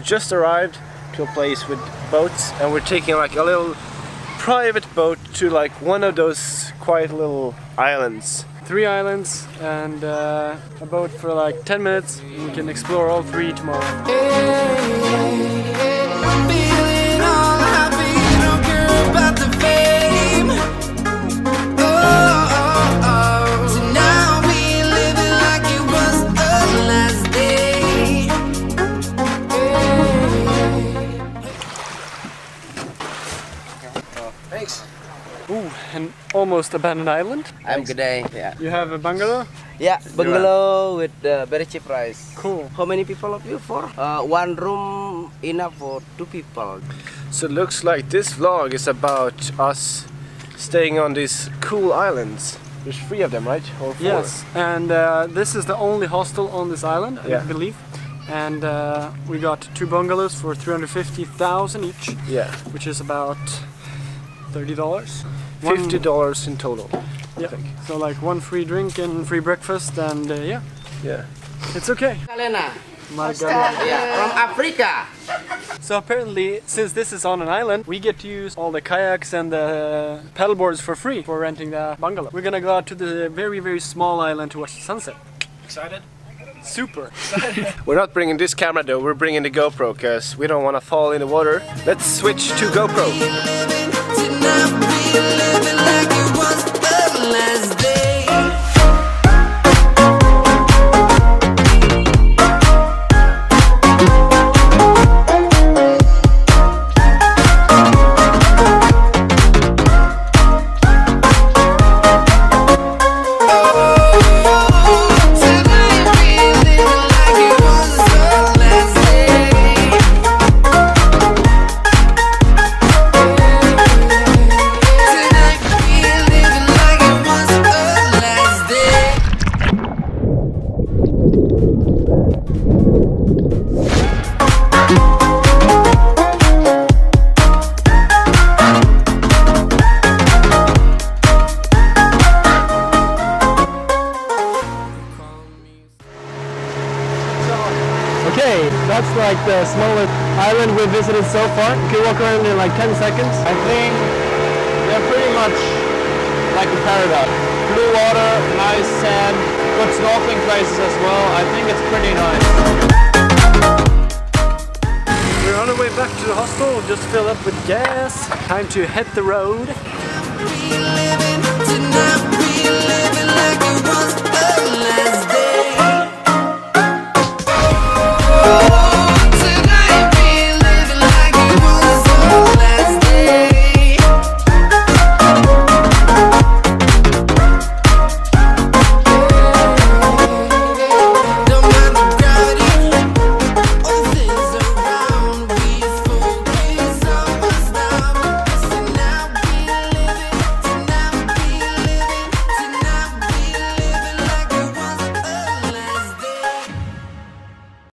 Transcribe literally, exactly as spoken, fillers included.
just arrived to a place with boats, and we're taking like a little private boat to like one of those quiet little islands. Three islands and uh, a boat for like ten minutes. We can explore all three tomorrow. Thanks. Ooh, an almost abandoned island. I'm good day. Yeah. You have a bungalow? Yeah, bungalow with uh, very cheap price. Cool. How many people of you for? Uh, one room enough for two people. So it looks like this vlog is about us staying on these cool islands. There's three of them, right? Or four? Yes, and uh, this is the only hostel on this island, Yeah. I believe. And uh, we got two bungalows for three hundred fifty thousand each. Yeah. Which is about thirty dollars. Fifty dollars in total. Yeah. So like one free drink and free breakfast, and uh, yeah. Yeah. It's okay. Galena. My God. Yeah, from Africa. So apparently, since this is on an island, we get to use all the kayaks and the paddleboards for free for renting the bungalow. We're gonna go out to the very, very small island to watch the sunset. Excited? Super. We're not bringing this camera though, we're bringing the GoPro because we don't want to fall in the water. Let's switch to GoPro. Okay, that's like the smallest island we've visited so far. You can walk around in like ten seconds. I think they're pretty much like a paradise. Blue water, nice sand, good snorkeling places as well. I think it's pretty nice. We're on our way back to the hostel. We'll just fill up with gas. Time to hit the road. Oh